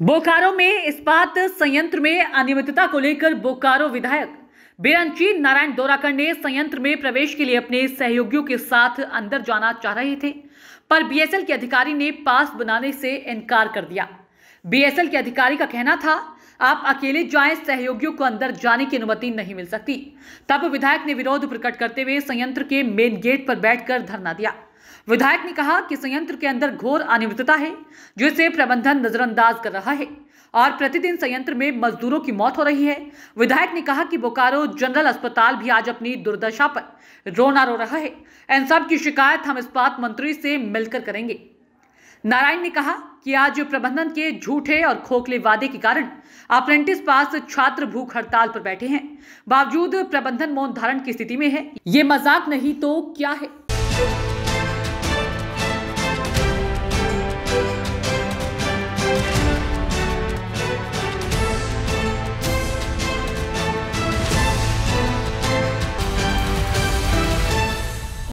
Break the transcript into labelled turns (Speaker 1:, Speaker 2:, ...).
Speaker 1: बोकारो में इस्पात संयंत्र में अनियमितता को लेकर बोकारो विधायक बिरंची नारायण दोराकर ने संयंत्र में प्रवेश के लिए अपने सहयोगियों के साथ अंदर जाना चाह रहे थे, पर बीएसएल के अधिकारी ने पास बनाने से इनकार कर दिया। बीएसएल के अधिकारी का कहना था, आप अकेले जाएं, सहयोगियों को अंदर जाने की अनुमति नहीं मिल सकती। तब विधायक ने विरोध प्रकट करते हुए संयंत्र के मेन गेट पर बैठकर धरना दिया। विधायक ने कहा कि संयंत्र के अंदर घोर अनियमितता है, जिसे प्रबंधन नजरअंदाज कर रहा है और प्रतिदिन संयंत्र में मजदूरों की मौत हो रही है। विधायक ने कहा कि बोकारो जनरल अस्पताल भी आज अपनी दुर्दशा पर रोना रो रहा है। इन सब की शिकायत हम इस्पात मंत्री से मिलकर करेंगे। नारायण ने कहा कि आज प्रबंधन के झूठे और खोखले वादे के कारण अप्रेंटिस पास छात्र भूख हड़ताल पर बैठे हैं। बावजूद प्रबंधन मौन धारण की स्थिति में है। ये मजाक नहीं तो क्या है।